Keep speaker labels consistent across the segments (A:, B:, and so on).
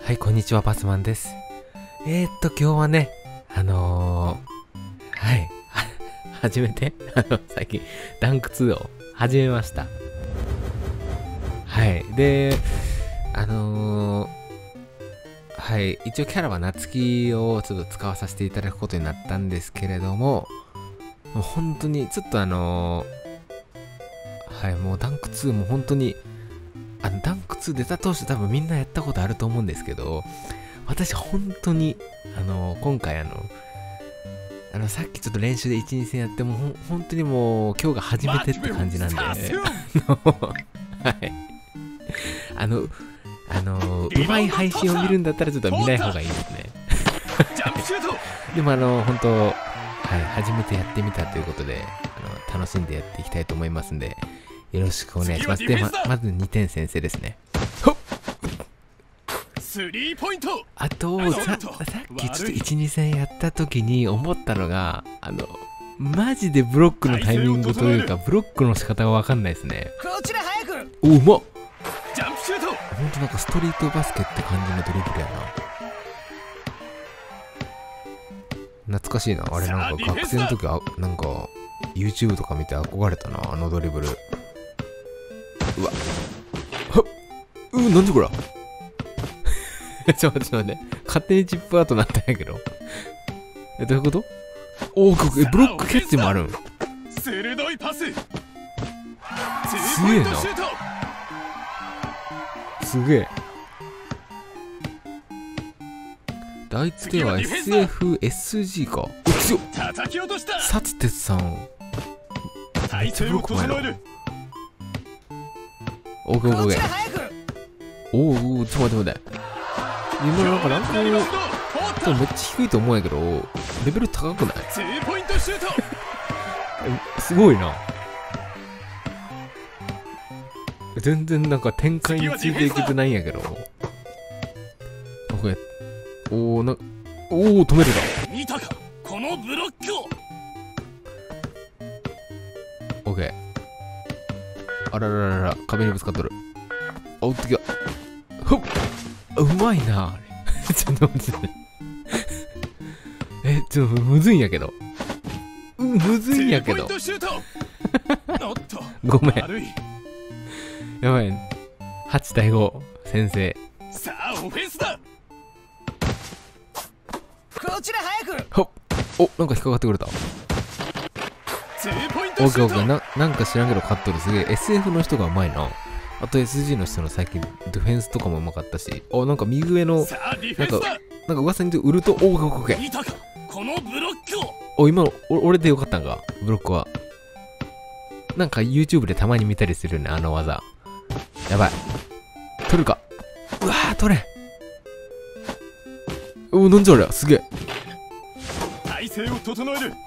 A: はい、こんにちは、バスマンです。今日はね、はい、初めて、最近、ランク2を始めました。はい、で、はい、一応キャラは夏希をちょっと使わさせていただくことになったんですけれども、もう本当に、ちょっとはい、もうランク2も本当に、ダンク2出た当初多分みんなやったことあると思うんですけど、私本当に、今回さっきちょっと練習で1、2戦やっても、本当にもう今日が初めてって感じなんで、はい。うまい配信を見るんだったらちょっと見ない方がいいですね。でも本当、はい、初めてやってみたということで、楽しんでやっていきたいと思いますんで、よろしくお願いします。で、まず2点先生ですね。あと、さっきちょっと1、2戦やった時に思ったのが、マジでブロックのタイミングというか、ブロックの仕方がわかんないですね。お、うまっ！ほんとなんかストリートバスケって感じのドリブルやな。懐かしいな。あれなんか学生の時は、なんか YouTube とか見て憧れたな、あのドリブル。うわ。はっ。なんでこらちょっと待って。勝手にチップアウトになったんやけど。どういうこと？おー、ブロックキャッチもあるん。すげえな。すげえ。第一手は SFSG か。お、強っ。サツテツさん。めっちゃブロック前な。オーケーオーケー。おお、ちょっと待って。今なんかランクめっちゃ低いと思うんやけど、レベル高くない？すごいな。全然なんか展開についていけてないんやけど。おお、止めるな。見たかこのブロックを。オッケー。あらららら、壁にぶつかっとる。あ、撃ってきた。ほっ、うまいなあれ。ちょっと待って。ちょっとむずいんやけど。むずいんやけど。ごめん。やばい。8対5、先生。さあ、オフェンスだ。こちら早く。ほっ。お、なんか引っかかってくれた。オッケーオッケー。なんか知らんけど勝っとる。すげえ。SF の人がうまいな。あと SG の人の最近ディフェンスとかもうまかったし、あ、なんか右上のなんか噂に言うとウルト、おー、お、今の俺でよかったんか、ブロックは。なんか YouTube でたまに見たりするよね、あの技。やばい、取るか。うわー、取れん。お、なんじゃあれ、すげえ。体勢を整える。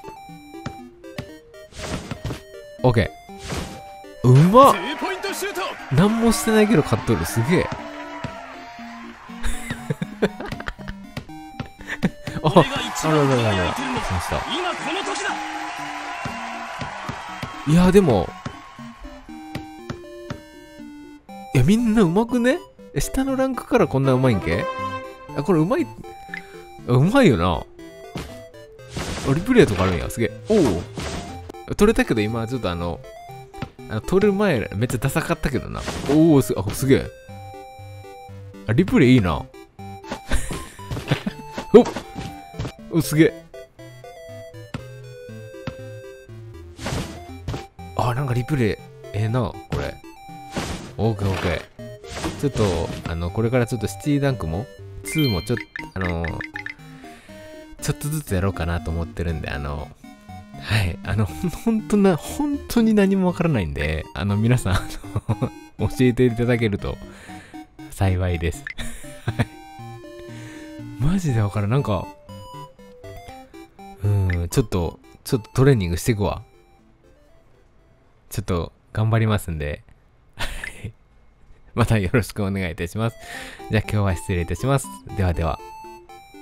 A: オッケー。うまっ。何もしてないけど勝っとる。すげえ。あらららら。しました。いや、でも。いや、みんなうまくね？下のランクからこんなうまいんけ？あ、これうまい。うまいよな。リプレイとかあるんや。すげえ。おお。取れたけど今ちょっと取る前めっちゃダサかったけどな。おお、すげえ。リプレイいいな。お、すげえ。なんかリプレイ、な、これ。オーケーオーケー。ちょっと、これからちょっとシティダンクも、2もちょっと、ちょっとずつやろうかなと思ってるんで、はい。本当に何もわからないんで、皆さん、教えていただけると幸いです。はい。マジでわからん。なんか、ちょっとトレーニングしていくわ。ちょっと頑張りますんで、またよろしくお願いいたします。じゃあ今日は失礼いたします。ではでは。